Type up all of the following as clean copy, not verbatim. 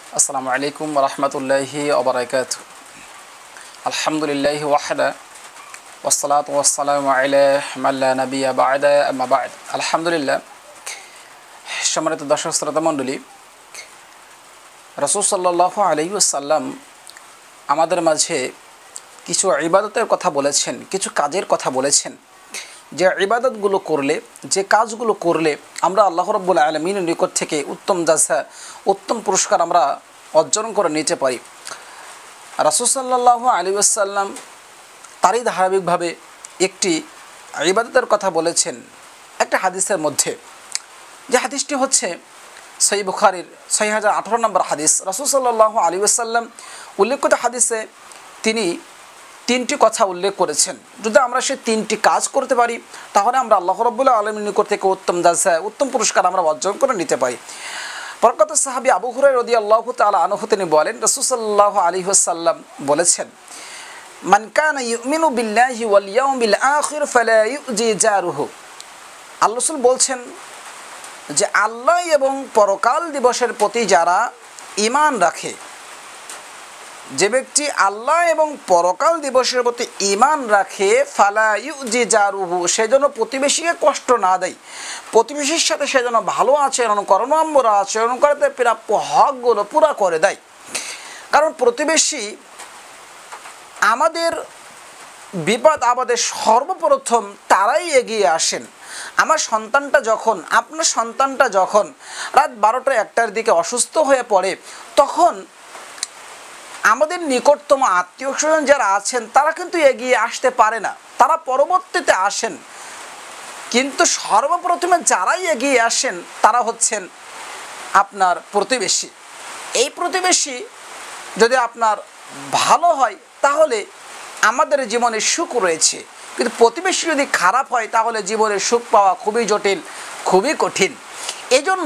আসসালামু আলাইকুম ওয়া রাহমাতুল্লাহি ওয়া বারাকাতুহু। আলহামদুলিল্লাহি ওয়াহদা ওয়াসসালাতু ওয়াসসালামু আলা মান লা নাবিয়্যা বা'দা আম্মা বা'দ। আলহামদুলিল্লাহ, সম্মানিত দর্শক শ্রোতা মণ্ডলী, রাসূল সাল্লাল্লাহু আলাইহি ওয়াসাল্লাম আমাদের মাঝে কিছু ইবাদতের কথা বলেছেন, কিছু কাজের কথা বলেছেন, যে ইবাদতগুলো করলে, যে কাজগুলো করলে আমরা আল্লাহ রাব্বুল আলামিনের নিকট থেকে উত্তম জাযা, উত্তম পুরস্কার আমরা অর্জন করে নিতে পারি। রাসূল সাল্লাল্লাহু আলাইহি ওয়াসাল্লাম তারই ধারাবাহিকভাবে একটি ইবাদতের কথা বলেছেন একটা হাদিসের মধ্যে, যে হাদিসটি হচ্ছে সহিহ বুখারীর ৬০১৮ নম্বর হাদিস। রাসূল সাল্লাল্লাহু আলাইহি ওয়াসাল্লাম উল্লেখিত হাদিসে তিনি তিনটি কথা উল্লেখ করেছেন। যদি আমরা সেই তিনটি কাজ করতে পারি তাহলে আমরা আল্লাহ রাব্বুল আলামিনের নিকট থেকে উত্তম জাযা, উত্তম পুরস্কার আমরা অর্জন করে নিতে পারি। বরকত সাহাবী আবু হুরায়রা রাদিয়াল্লাহু তাআলা আনহু তিনি বলেন, রাসূল সাল্লাল্লাহু আলাইহি ওয়াসাল্লাম বলেছেন, মান কানা ইউমিনু বিল্লাহি ওয়াল ইয়াউমিল আখির ফালা ইউজি জারুহু। আল্লাহ রাসূল বলছেন যে আল্লাহ এবং পরকাল দিবসের প্রতি যারা ঈমান রাখে, যে ব্যক্তি আল্লাহ এবং পরকাল দিবসের প্রতি ঈমান রাখে, ফালা ইউজি জারুহু, সে যেন প্রতিবেশীকে কষ্ট না দেয়, প্রতিবেশীর সাথে সে যেন ভালো আচরণ করে, নম্র আচরণ করে, তার প্রাপ্য হকগুলো পুরা করে দেয়। কারণ প্রতিবেশী আমাদের বিপদ আপদে সর্বপ্রথম তারাই এগিয়ে আসেন। আমার সন্তানটা যখন, আপনার সন্তানটা যখন রাত ১২টা ১টার দিকে অসুস্থ হয়ে পড়ে, তখন আমাদের নিকটতম আত্মীয় স্বজন যারা আছেন তারা কিন্তু এগিয়ে আসতে পারে না, তারা পরবর্তীতে আসেন। কিন্তু সর্বপ্রথমে যারাই এগিয়ে আসেন তারা হচ্ছেন আপনার প্রতিবেশী। এই প্রতিবেশী যদি আপনার ভালো হয় তাহলে আমাদের জীবনে সুখ রয়েছে, কিন্তু প্রতিবেশী যদি খারাপ হয় তাহলে জীবনে সুখ পাওয়া খুবই জটিল, খুবই কঠিন। এই জন্য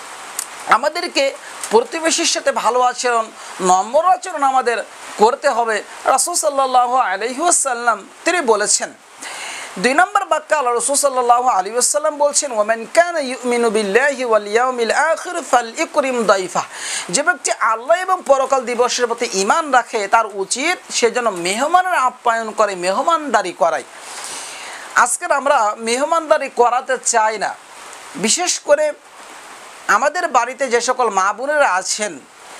আমাদেরকে প্রতিবেশীর সাথে ভালো আচরণ, নম্র আচরণ আমাদের করতে হবে। রাসূল সাল্লাল্লাহু আলাইহি ওয়াসাল্লাম তিনি বলেছেন, ২ নম্বর বাক্যে আল্লাহ রাসূল সাল্লাল্লাহু আলাইহি ওয়াসাল্লাম বলছেন, ওয়ামান কানা ইউমিনু বিল্লাহি ওয়াল ইয়াউমিল আখির ফালইকরিম দাইফা। যে ব্যক্তি আল্লাহ এবং পরকাল দিবসের প্রতি ঈমান রাখে তার উচিত সে যেন মেহমানের আপ্যায়ন করে, মেহমানদারি করায়। আজকের আমরা মেহমানদারি করাতে চাই না। বিশেষ করে আমাদের বাড়িতে যে সকল মা বোনেরা আছেন,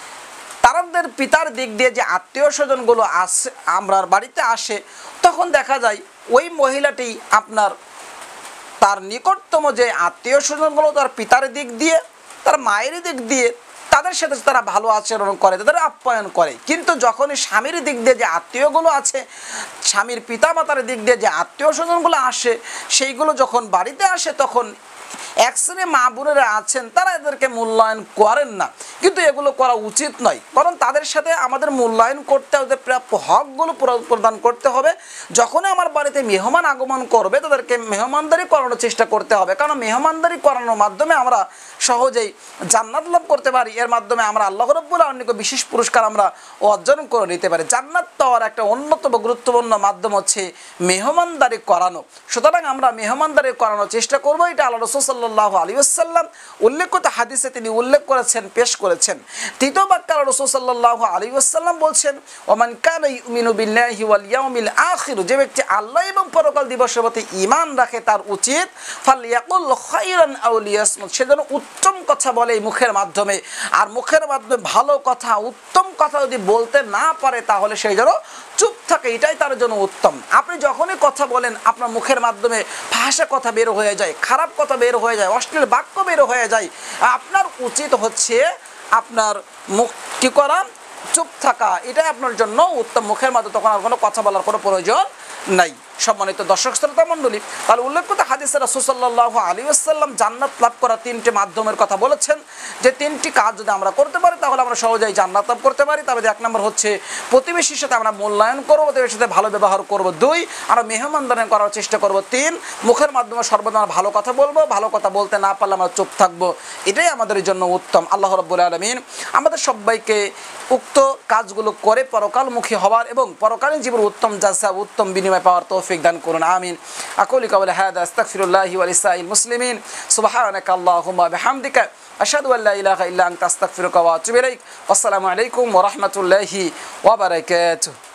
তাদের পিতার দিক দিয়ে যে আত্মীয় স্বজনগুলো আসে, আমরা বাড়িতে আসে, তখন দেখা যায় ওই মহিলাটি আপনার তার নিকটতম যে আত্মীয় স্বজনগুলো তার পিতার দিক দিয়ে, তার মায়ের দিক দিয়ে তাদের সাথে তারা ভালো আচরণ করে, তাদের আপ্যায়ন করে। কিন্তু যখনই স্বামীর দিক দিয়ে যে আত্মীয়গুলো আছে, স্বামীর পিতা মাতার দিক দিয়ে যে আত্মীয় স্বজনগুলো আসে, সেইগুলো যখন বাড়িতে আসে তখন এক শ্রেণী মা বোনেরা আছেন তারা এদেরকে মূল্যায়ন করেন না। কিন্তু এগুলো করা উচিত নয়, কারণ তাদের সাথে আমাদের মূল্যায়ন করতে হবে, প্রাপ্য হকগুলো প্রদান করতে হবে। যখনই আমার বাড়িতে মেহমান আগমন করবে তাদেরকে মেহমানদারি করানোর চেষ্টা করতে হবে, কারণ মেহমানদারি করানোর মাধ্যমে আমরা সহজেই জান্নাত লাভ করতে পারি। এর মাধ্যমে আমরা আল্লাহ রাব্বুল আলামিনের বিশেষ পুরস্কার আমরা অর্জন করে নিতে পারি। জান্নাত পাওয়ার একটা অন্যতম গুরুত্বপূর্ণ মাধ্যম হচ্ছে মেহমানদারি করানো। সুতরাং আমরা মেহমানদারি করানোর চেষ্টা করবো। এটা আল্লাহ রাসূল সাল্লাল্লাহু আলাইহি ওয়াসাল্লাম উল্লেখিত হাদিসে তিনি উল্লেখ করেছেন, পেশ করেছেন। তৃতীয় বাক্যে আল্লাহ রাসূল সাল্লাল্লাহু আলাইহি ওয়াসাল্লাম বলছেন, ওয়ামান কানা ইউমিনু বিল্লাহি ওয়াল ইয়াউমিল আখির। যে ব্যক্তি আল্লাহ এবং পরকাল দিবসের প্রতি ঈমান রাখে তার উচিত ফালইয়াকুল খায়রান আও লিয়াসমুত, সে যেন উত্তম কথা বলে মুখের মাধ্যমে। আর মুখের মাধ্যমে ভালো কথা, উত্তম কথা যদি বলতে না পারে তাহলে সে যেন চুপ থাকে, এটাই তার জন্য উত্তম। আপনি যখনই কথা বলেন আপনার মুখের মাধ্যমে ভাষা কথা বের হয়ে যায়, খারাপ কথা বের হয়ে যায়, অশ্লীল বাক্য বের হয়ে যায়, আপনার উচিত হচ্ছে আপনার মুখ কি করা, চুপ থাকা, এটাই আপনার জন্য উত্তম। মুখের মাধ্যমে তখন আর কোনো কথা বলার কোনো প্রয়োজন নাই। সম্মানিত দর্শক শ্রোতা মণ্ডলী, তাহলে উল্লেখিত হাদিসে রাসূল সাল্লাল্লাহু আলাইহি ওয়াসাল্লাম জান্নাত লাভ করা 3টি মাধ্যমের কথা বলেছেন, যে 3টি কাজ যদি আমরা করতে পারি তাহলে আমরা সহজেই জান্নাত লাভ করতে পারি। তবে 1 নম্বর হচ্ছে প্রতিবেশীর সাথে আমরা মূল্যায়ন করব, প্রতিবেশীর সাথে ভালো ব্যবহার করব। 2 আমরা মেহমানদারি করার চেষ্টা করব। 3 মুখের মাধ্যমে সর্বদা আমরা ভালো কথা বলবো, ভালো কথা বলতে না পারলে আমরা চুপ থাকবো, এটাই আমাদের জন্য উত্তম। আল্লাহ রাব্বুল আলামিন আমাদের সবাইকে উক্ত কাজগুলো করে পরকালমুখী হওয়ার এবং পরকালীন জীবনের উত্তম জাযা, উত্তম বিনিময় পাওয়ার তৌফিক তৌফিক দান করুন, আমিন। আকুলু কাওলা হাদা আস্তাগফিরুল্লাহি ওয়া লিসাইল মুসলিমিন সুবহানাকা আল্লাহুম্মা বিহামদিকা আশহাদু আল্লা ইলাহা ইল্লা আনতা আস্তাগফিরুকা ওয়া আতুবু ইলাইক। আসসালামু আলাইকুম ওয়া রাহমাতুল্লাহি ওয়া বারাকাতুহু।